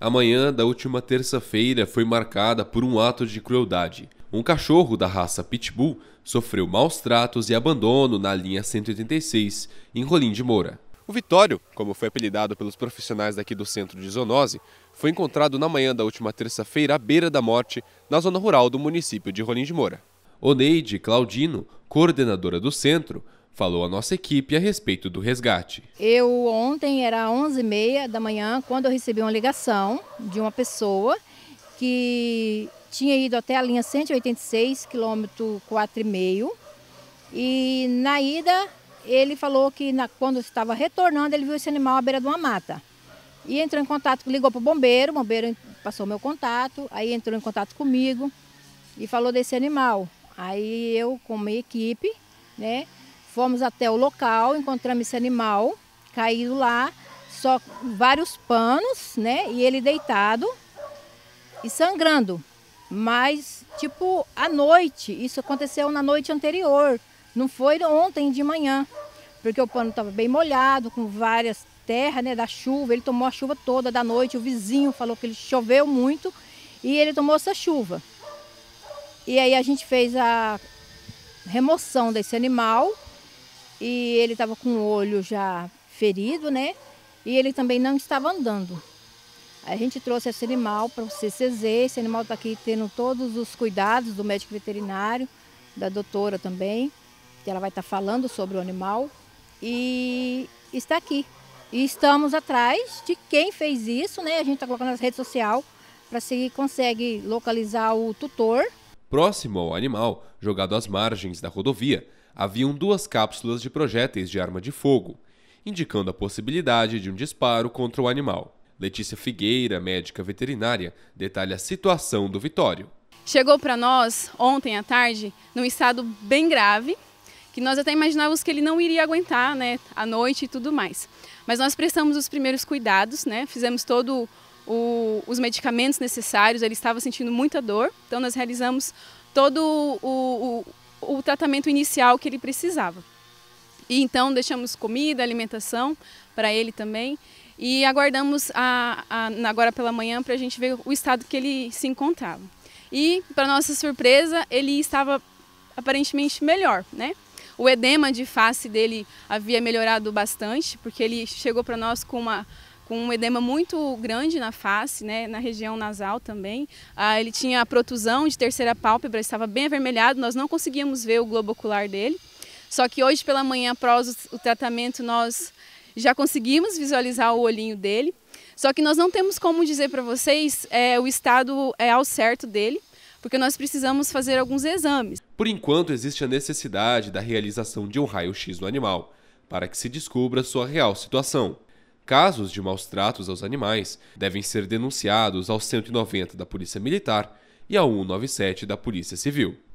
A manhã da última terça-feira foi marcada por um ato de crueldade. Um cachorro da raça Pitbull sofreu maus tratos e abandono na linha 186, em Rolim de Moura. O Vitório, como foi apelidado pelos profissionais daqui do centro de zoonose, foi encontrado na manhã da última terça-feira à beira da morte, na zona rural do município de Rolim de Moura. Oneide Claudino, coordenadora do centro, falou à nossa equipe a respeito do resgate. Ontem era 11h30 da manhã, quando eu recebi uma ligação de uma pessoa que tinha ido até a linha 186, quilômetro 4,5, e na ida ele falou que quando estava retornando ele viu esse animal à beira de uma mata. E entrou em contato, ligou para o bombeiro passou meu contato, aí entrou em contato comigo e falou desse animal. Aí eu, com minha equipe, né, fomos até o local, encontramos esse animal caído lá, só vários panos, né, e ele deitado e sangrando. Mas, tipo, à noite, isso aconteceu na noite anterior, não foi ontem de manhã, porque o pano estava bem molhado, com várias terras, né, da chuva. Ele tomou a chuva toda da noite, o vizinho falou que ele choveu muito e ele tomou essa chuva. E aí a gente fez a remoção desse animal e ele estava com o olho já ferido, né, e ele também não estava andando. A gente trouxe esse animal para o CCZ, esse animal está aqui tendo todos os cuidados do médico veterinário, da doutora também, que ela vai estar falando sobre o animal, e está aqui. E estamos atrás de quem fez isso, né? A gente está colocando nas redes sociais para se consegue localizar o tutor. Próximo ao animal, jogado às margens da rodovia, haviam 2 cápsulas de projéteis de arma de fogo, indicando a possibilidade de um disparo contra o animal. Letícia Figueira, médica veterinária, detalha a situação do Vitório. Chegou para nós ontem à tarde num estado bem grave, que nós até imaginávamos que ele não iria aguentar, né, à noite e tudo mais. Mas nós prestamos os primeiros cuidados, né, fizemos todos os medicamentos necessários, ele estava sentindo muita dor, então nós realizamos todo o tratamento inicial que ele precisava. E então deixamos comida, alimentação para ele também e aguardamos agora pela manhã para a gente ver o estado que ele se encontrava. E, para nossa surpresa, ele estava aparentemente melhor, né? O edema de face dele havia melhorado bastante, porque ele chegou para nós com um edema muito grande na face, né, na região nasal também. Ele tinha a protusão de terceira pálpebra, estava bem avermelhado, nós não conseguíamos ver o globo ocular dele. Só que hoje pela manhã, após o tratamento, nós já conseguimos visualizar o olhinho dele. Só que nós não temos como dizer para vocês o estado ao certo dele, porque nós precisamos fazer alguns exames. Por enquanto, existe a necessidade da realização de um raio-x no animal, para que se descubra sua real situação. Casos de maus tratos aos animais devem ser denunciados ao 190 da Polícia Militar e ao 197 da Polícia Civil.